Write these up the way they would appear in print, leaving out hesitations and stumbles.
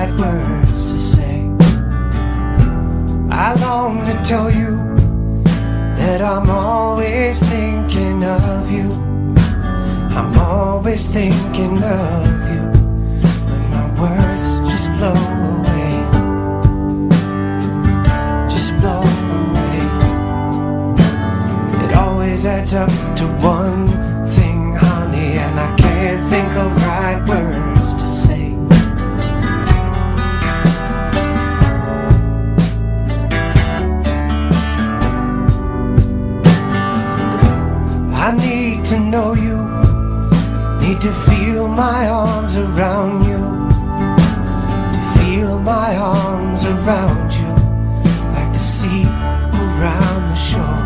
right words to say. I long to tell you that I'm always thinking of you. I'm always thinking of you, but my words just blow away, just blow away. It always adds up to one thing, honey, and I can't think of right words to say. I need to know you, need to feel my arms around you, to feel my arms around you, like the sea around the shore.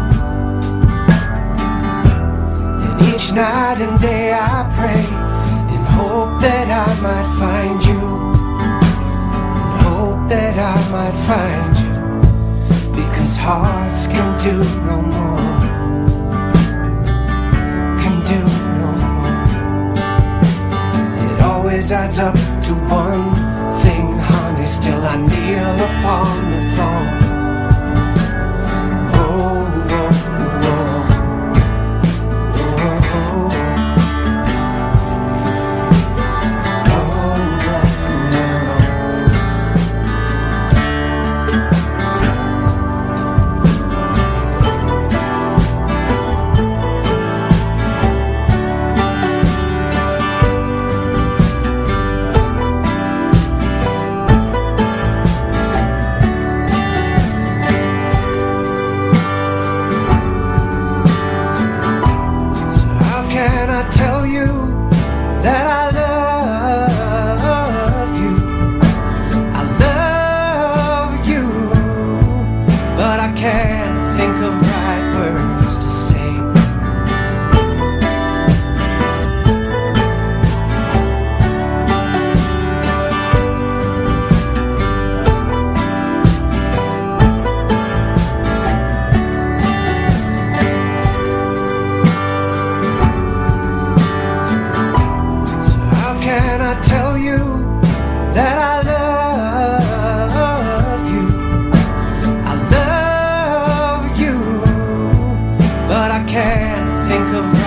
And each night and day I pray and hope that I might find you, and hope that I might find you, because hearts can do no more, can do no more. It always adds up to one thing, honey, still I kneel upon the floor. Oh, oh, oh, oh, oh. Tell you that I love you, I love you, but I can't think of right words to say. Can I tell you that I love you, I love you, but I can't think of